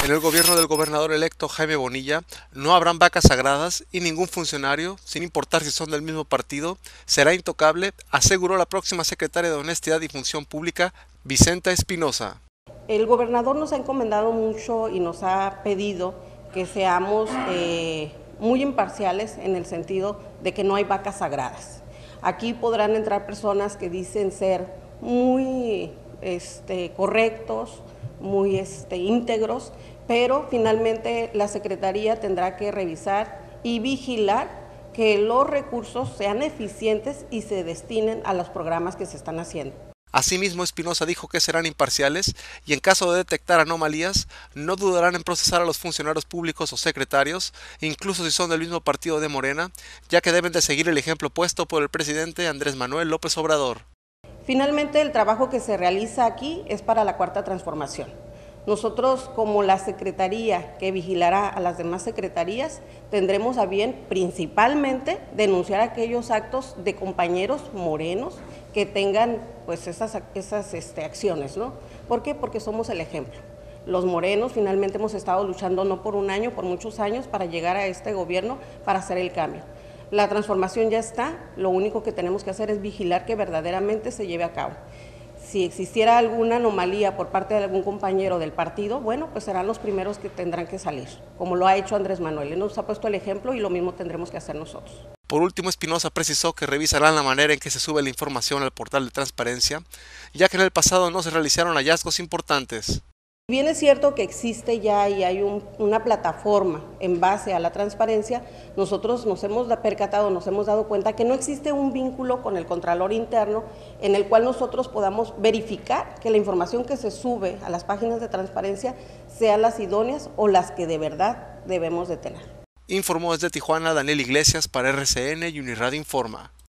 En el gobierno del gobernador electo Jaime Bonilla no habrán vacas sagradas y ningún funcionario, sin importar si son del mismo partido, será intocable, aseguró la próxima secretaria de Honestidad y Función Pública, Vicenta Espinosa. El gobernador nos ha encomendado mucho y nos ha pedido que seamos muy imparciales en el sentido de que no hay vacas sagradas. Aquí podrán entrar personas que dicen ser muy correctos, muy íntegros, pero finalmente la Secretaría tendrá que revisar y vigilar que los recursos sean eficientes y se destinen a los programas que se están haciendo. Asimismo, Espinosa dijo que serán imparciales y en caso de detectar anomalías, no dudarán en procesar a los funcionarios públicos o secretarios, incluso si son del mismo partido de Morena, ya que deben de seguir el ejemplo puesto por el presidente Andrés Manuel López Obrador. Finalmente, el trabajo que se realiza aquí es para la Cuarta Transformación. Nosotros, como la Secretaría que vigilará a las demás secretarías, tendremos a bien principalmente denunciar aquellos actos de compañeros morenos que tengan pues esas acciones, ¿no? ¿Por qué? Porque somos el ejemplo. Los morenos finalmente hemos estado luchando no por un año, por muchos años para llegar a este gobierno, para hacer el cambio. La transformación ya está, lo único que tenemos que hacer es vigilar que verdaderamente se lleve a cabo. Si existiera alguna anomalía por parte de algún compañero del partido, bueno, pues serán los primeros que tendrán que salir, como lo ha hecho Andrés Manuel. Él nos ha puesto el ejemplo y lo mismo tendremos que hacer nosotros. Por último, Espinosa precisó que revisarán la manera en que se sube la información al portal de transparencia, ya que en el pasado no se realizaron hallazgos importantes. Bien es cierto que existe ya y hay una plataforma en base a la transparencia, nosotros nos hemos percatado, nos hemos dado cuenta que no existe un vínculo con el Contralor Interno en el cual nosotros podamos verificar que la información que se sube a las páginas de transparencia sean las idóneas o las que de verdad debemos de tener. Informó desde Tijuana Daniel Iglesias para RCN y Uniradio Informa.